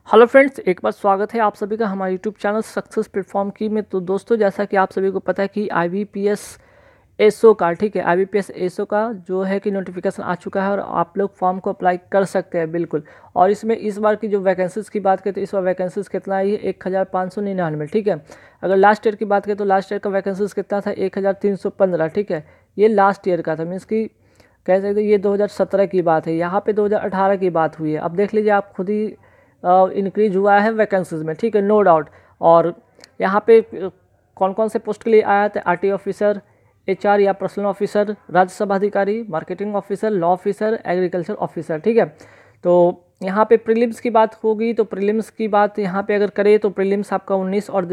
Hello friends, एक बार स्वागत है आप सभी का हमारे यूट्यूब चैनल सक्सेस प्लेटफॉर्म की में। तो दोस्तों, जैसा कि आप सभी को पता है कि IBPS एसओ का, ठीक है, IBPS एसओ का जो है कि नोटिफिकेशन आ चुका है और आप लोग फॉर्म को अप्लाई कर सकते हैं बिल्कुल। और इसमें इस बार की जो वैकेंसीज़ की बात करें तो इस बार वैकेंसीज़ कितना है, 1599, ठीक है। अगर लास्ट ईयर की बात करें तो लास्ट ईयर का वैकेंसीज़ कितना था, 1315, ठीक है। ये लास्ट ईयर का था, मीन्स कि कह सकते हैं ये 2017 की बात है। यहाँ पे 2018 की बात हुई है। अब देख लीजिए आप खुद ही इंक्रीज हुआ है वैकेंसीज में, ठीक है, नो डाउट। और यहाँ पे कौन कौन से पोस्ट के लिए आया था, आरटी ऑफिसर, HR या पर्सनल ऑफिसर, राज्यसभा अधिकारी, marketing officer, law officer, agriculture officer, ठीक है। तो यहाँ पे प्रीलिम्स की बात होगी तो प्रीलिम्स की बात यहाँ पे अगर करें तो प्रीलिम्स आपका 29 और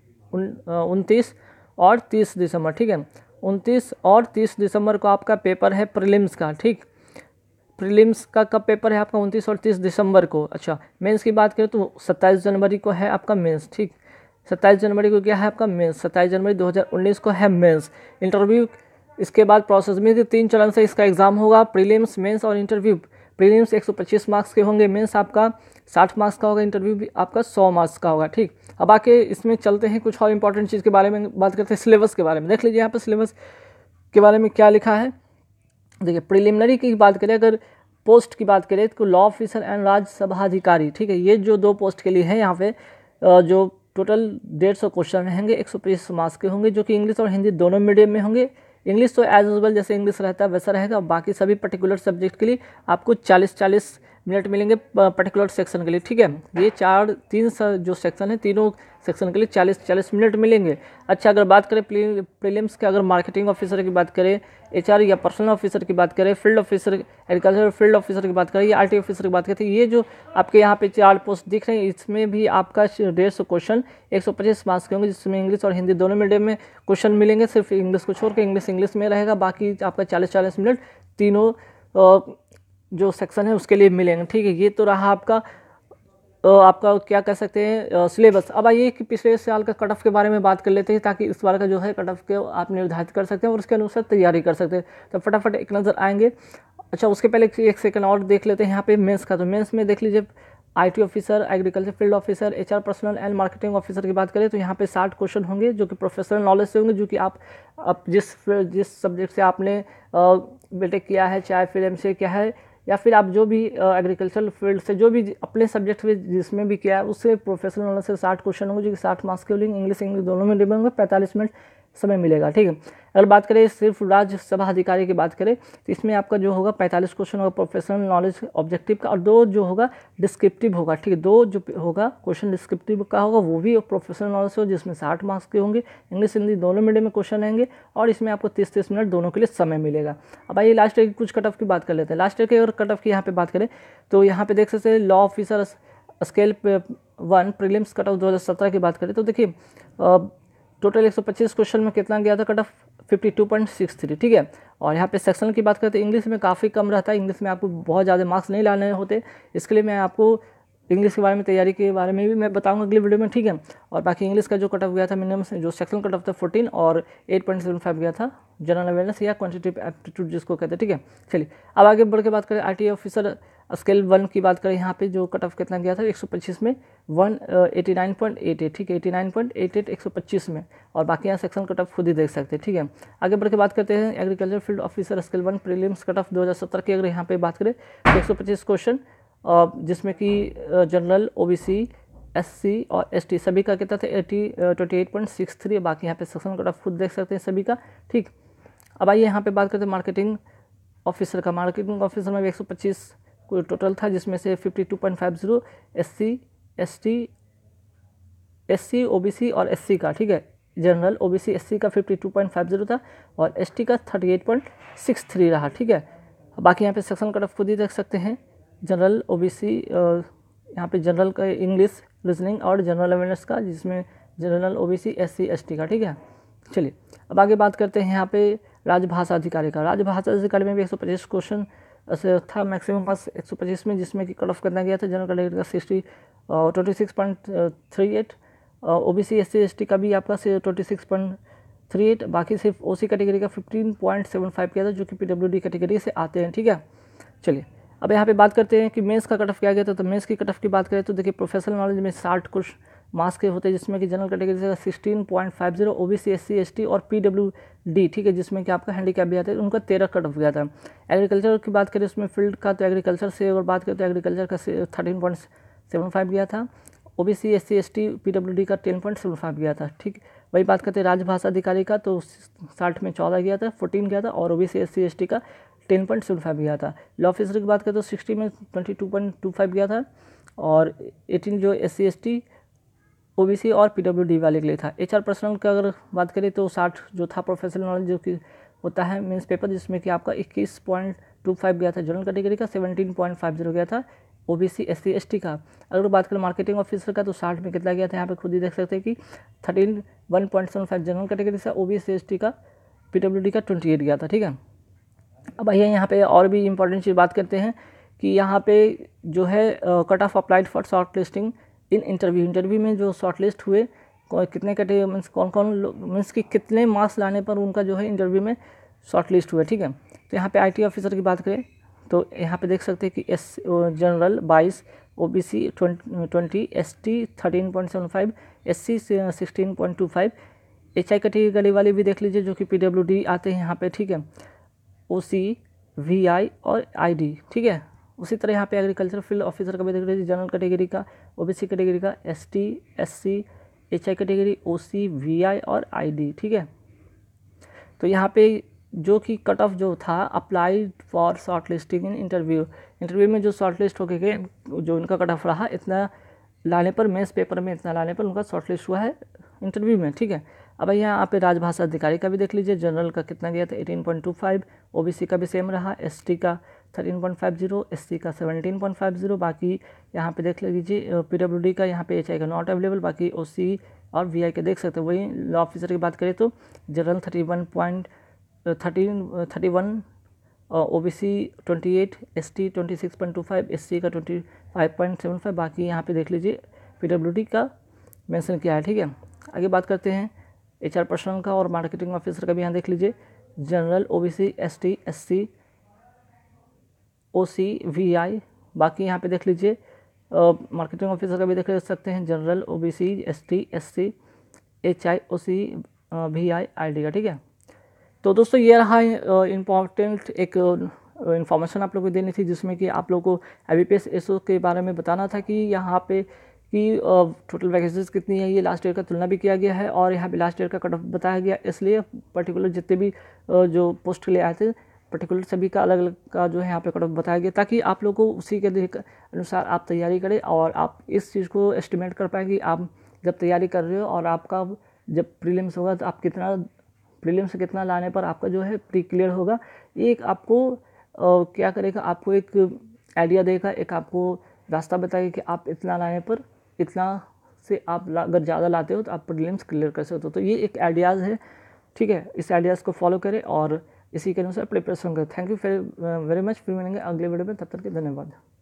29 और 30 दिसंबर, ठीक है। 29 और 30 दिसंबर को आपका पेपर है प्रीलिम्स का, ठीक। प्रीलिम्स का कब पेपर है आपका, 29 और 30 दिसंबर को। अच्छा, मेंस की बात करें तो 27 जनवरी को है आपका मेंस, ठीक। 27 जनवरी को क्या है आपका मेंस, 27 जनवरी 2019 को है मेंस। इंटरव्यू इसके बाद प्रोसेस में 3 चरण से इसका एग्जाम होगा, प्रीलिम्स, मेंस और इंटरव्यू। प्रीलिम्स 125 मार्क्स के होंगे, मेंस आपका 60 मार्क्स का होगा, इंटरव्यू भी आपका 100 मार्क्स का होगा, ठीक। अब आके इसमें चलते हैं कुछ और इंपॉर्टेंट चीज़ के बारे में बात करते हैं, सिलेबस के बारे में। देख लीजिए यहाँ पर सिलेबस के बारे में क्या लिखा है। देखिए, प्रिलिमिनरी की बात करें, अगर पोस्ट की बात करें तो लॉ ऑफिसर एंड राज्यसभा अधिकारी, ठीक है, ये जो 2 पोस्ट के लिए है यहाँ पे जो टोटल 150 क्वेश्चन रहेंगे, 125 मार्क्स के होंगे, जो कि इंग्लिश और हिंदी दोनों मीडियम में होंगे। इंग्लिश तो एज यूजुअल जैसे इंग्लिश रहता है वैसा रहेगा। बाकी सभी पर्टिकुलर सब्जेक्ट के लिए आपको 40-40 मिनट मिलेंगे पर्टिकुलर सेक्शन के लिए, ठीक है। ये 3 जो सेक्शन है, तीनों सेक्शन के लिए 40-40 मिनट मिलेंगे। अच्छा, अगर बात करें प्रीलिम्स के, अगर मार्केटिंग ऑफिसर की बात करें, HR या पर्सनल ऑफिसर की बात करें, field officer, agriculture field officer की बात करें या RT ऑफिसर की बात करें, तो ये जो आपके यहाँ पे 4 पोस्ट दिख रहे हैं, इसमें भी आपका 150 क्वेश्चन 125 मार्क्स के होंगे, जिसमें इंग्लिश और हिंदी दोनों मीडियम में क्वेश्चन मिलेंगे। सिर्फ इंग्लिश को छोड़ के इंग्लिश में रहेगा, बाकी आपका 40-40 मिनट तीनों जो सेक्शन है उसके लिए मिलेंगे, ठीक है। ये तो रहा आपका क्या कह सकते हैं सिलेबस। अब आइए कि पिछले साल का कट ऑफ के बारे में बात कर लेते हैं, ताकि इस बार का जो है कट ऑफ के आप निर्धारित कर सकते हैं और उसके अनुसार तैयारी कर सकते हैं। तो फटाफट एक नज़र आएंगे। अच्छा, उसके पहले एक सेकंड और देख लेते हैं यहाँ पे मेंस का। तो मेंस में देख लीजिए, IT officer, agriculture field officer, HR personal and marketing officer की बात करें तो यहाँ पे 60 क्वेश्चन होंगे, जो कि प्रोफेशनल नॉलेज से होंगे, जो कि आप जिस सब्जेक्ट से आपने बीटेक किया है, चाहे फिर MCA किया है, या फिर आप जो भी एग्रीकल्चरल फील्ड से जो भी अपने सब्जेक्ट में जिसमें भी किया है, उससे प्रोफेशनल नॉलेज से 60 क्वेश्चन होंगे, जो कि 60 मार्क्स के होंगे। इंग्लिश दोनों में होंगे, 45 मिनट समय मिलेगा, ठीक है। अगर बात करें सिर्फ राज्यसभा अधिकारी की बात करें तो इसमें आपका जो होगा 45 क्वेश्चन होगा प्रोफेशनल नॉलेज ऑब्जेक्टिव का, और 2 जो होगा डिस्क्रिप्टिव होगा, ठीक है। 2 जो होगा क्वेश्चन डिस्क्रिप्टिव का होगा, वो भी प्रोफेशनल नॉलेज हो, जिसमें 60 मार्क्स के होंगे। इंग्लिश हिंदी दोनों मीडियम में क्वेश्चन रहेंगे, और इसमें आपको 30-30 मिनट दोनों के लिए समय मिलेगा। अब आइए लास्ट ईयर की कुछ कट ऑफ की बात कर लेते हैं। लास्ट ईयर के अगर कट ऑफ की यहाँ पे बात करें तो यहाँ पे देख सकते हैं, law officer scale 1 prelims cut off 2017 की बात करें तो देखिए टोटल 125 क्वेश्चन में कितना गया था कट ऑफ, 52.63, ठीक है। और यहाँ पे सेक्शन की बात करते हैं, इंग्लिश में काफ़ी कम रहता है, इंग्लिश में आपको बहुत ज़्यादा मार्क्स नहीं लाने होते। इसके लिए मैं आपको इंग्लिश के बारे में, तैयारी के बारे में भी मैं बताऊंगा अगली वीडियो में, ठीक है। और बाकी इंग्लिश का जो कट ऑफ गया था मिनिमम जो सेक्शन कट ऑफ था 14 और 8.75 गया था जनरल अवेयरनेस या क्वांटिटेटिव एप्टीट्यूड जिसको कहते हैं, ठीक है। चलिए अब आगे बढ़ के बात करें IT ऑफिसर स्केल 1 की बात करें, यहाँ पे जो कट ऑफ कितना गया था 125 में 89.88, ठीक है, 89.88 125 में। और बाकी यहाँ सेक्शन कट ऑफ खुद ही देख सकते हैं, ठीक है। आगे बढ़ के बात करते हैं agriculture field officer scale 1 prelims cut off 2017 की अगर यहाँ पे बात करें तो 125 क्वेश्चन, जिसमें कि जनरल, OBC, SC और ST सभी का कितना था 28.63। बाकी यहाँ पे सेक्शन कट ऑफ खुद देख सकते हैं सभी का, ठीक। अब आइए यहाँ पे बात करते हैं मार्केटिंग ऑफिसर का। मार्केटिंग ऑफिसर में भी 125 कोई टोटल था, जिसमें से 52.50 SC, OBC और SC का, ठीक है। जनरल, OBC, SC का 52.50 था और ST का 38.63 रहा, ठीक है। बाकी यहाँ पे सेक्शन कट ऑफ खुद ही देख सकते हैं, जनरल, OBC, यहाँ पे जनरल का इंग्लिश, रीजनिंग और जनरल अवेयरनेस का, जिसमें जनरल, OBC, SC, ST का, ठीक है। चलिए अब आगे बात करते हैं यहाँ पे राजभाषा अधिकारी का। राजभाषा अधिकारी में भी 125 क्वेश्चन था मैक्सिमम पास 125 में, जिसमें कि कट ऑफ करना गया था जनरल कैटेगरी का 26.38, OBC, SC, ST का भी आपका 26.38, बाकी सिर्फ OC कैटेगरी का 15.75 किया था, जो कि PWD कैटेगरी से आते हैं, ठीक है। चलिए अब यहाँ पे बात करते हैं कि मेंस का कट ऑफ क्या गया था। तो मेंस की कट ऑफ की बात करें तो देखिए प्रोफेशनल नॉलेज में 60 कुछ मार्क्स के होते हैं, जिसमें कि जनरल कैटेगरी से 16.50, ओबीसी एससी एसटी और पीडब्ल्यूडी, ठीक है, जिसमें कि आपका हैंडीकैप भी आता है, उनका 13 कट ऑफ गया था। एग्रीकल्चर की बात करें उसमें फील्ड का, तो एग्रीकल्चर से अगर बात करें तो एग्रीकल्चर का 13.75 गया था, ओबीसी एससी एसटी पीडब्ल्यूडी का 10.75 गया था, ठीक। वही बात करते हैं राजभाषा अधिकारी का, तो 60 में 14 गया था, 14 गया था, और ओबीसी एससी एसटी का 10.75 गया था। लॉ ऑफिसर की बात करें तो 60 में 22.25 गया था, और 18 जो एससी एसटी ओबीसी और पीडब्ल्यूडी वाले के लिए था। एचआर पर्सनल का अगर बात करें तो 60 जो था प्रोफेशनल नॉलेज जो कि होता है मेंस पेपर, जिसमें कि आपका 21.25 गया था जनरल कैटेगरी का, 17.50 गया था ओबीसी एससी एसटी का। अगर बात करें मार्केटिंग ऑफिसर का तो 60 में कितना गया था, यहाँ पे खुद ही देख सकते हैं कि 1.75 जनरल कैटेगरी से, ओबीसी एसटी का पीडब्ल्यूडी का 28 गया था, ठीक है। अब आइए यहाँ पे और भी इम्पोर्टेंट चीज़ बात करते हैं कि यहाँ पे जो है cut off applied for short listing in interview में जो शॉर्ट लिस्ट हुए कितने कैटेगरी मीन्स कौन कौन मीन्स कि कितने मार्क्स लाने पर उनका जो है इंटरव्यू में शॉर्ट लिस्ट हुए, ठीक है। तो यहाँ पे आईटी ऑफिसर की बात करें तो यहाँ पे देख सकते हैं कि general 22, OBC 20, ST 13.75, SC 16.25, HI category वाले भी देख लीजिए जो कि पीडब्ल्यूडी आते हैं यहाँ पे, ठीक है, ओसी, वीआई और आईडी, ठीक है। उसी तरह यहाँ पे एग्रीकल्चर फील्ड ऑफिसर का भी देख लीजिए, जनरल कैटेगरी का, ओबीसी कैटेगरी का, ST, SC, HI category, OC, VI और आईडी, ठीक है। तो यहाँ पे जो कि कट ऑफ जो था applied for short listing in interview में जो शॉर्ट लिस्ट हो गए जो उनका कट ऑफ रहा, इतना लाने पर मेंस पेपर में इतना लाने पर उनका शॉर्ट लिस्ट हुआ है इंटरव्यू में, ठीक है। अब यहाँ पे राजभाषा अधिकारी का भी देख लीजिए, जनरल का कितना गया था 18.25, ओबीसी का भी सेम रहा, एसटी का 13.50, एससी का 17.50, बाकी यहाँ पे देख लीजिए पीडब्ल्यूडी का यहाँ पे एचआई का नॉट अवेलेबल, बाकी ओसी और वीआई के देख सकते हैं। वही लॉ ऑफिसर की बात करें तो जनरल 31, ओबीसी 28, एसटी 26.25, एससी का 25.75, बाकी यहाँ पे देख लीजिए पीडब्ल्यूडी का मेंशन किया है, ठीक है। आगे बात करते हैं एचआर पर्सनल का और मार्केटिंग ऑफिसर का भी यहाँ देख लीजिए, general, OBC, ST, SC, OC, VI, बाकी यहाँ पे देख लीजिए मार्केटिंग ऑफिसर का भी देख सकते हैं, general, OBC, ST, SC, HI, OC, VI, ID का, ठीक है। तो दोस्तों ये रहा इम्पॉर्टेंट एक इन्फॉर्मेशन आप लोगों को देनी थी, जिसमें कि आप लोगों को IBPS एसओ के बारे में बताना था कि यहाँ पे कि टोटल वैकेंसीज कितनी है, ये लास्ट ईयर का तुलना भी किया गया है, और यहाँ पे लास्ट ईयर का कट ऑफ बताया गया, इसलिए पर्टिकुलर जितने भी जो पोस्ट के लिए आए थे पर्टिकुलर सभी का अलग अलग का जो है यहाँ पे कट ऑफ बताया गया, ताकि आप लोगों को उसी के अनुसार आप तैयारी करें और आप इस चीज़ को एस्टिमेट कर पाएँ कि आप जब तैयारी कर रहे हो और आपका जब प्रीलिम्स होगा तो आप कितना प्रीलिम्स से कितना लाने पर आपका जो है प्री क्लियर होगा। ये एक आपको क्या करेगा, आपको एक आइडिया देगा, एक आपको रास्ता बताएगा कि आप इतना लाने पर इतना से आप अगर ज़्यादा लाते हो तो आप प्रीलिम्स क्लियर कर सकते हो। तो ये एक आइडियाज़ है, ठीक है, इस आइडियाज़ को फॉलो करें और इसी के अनुसार प्रिपरेशन करें। थैंक यू वेरी मच, फिर मिलेंगे अगले वीडियो में, तब तक के धन्यवाद।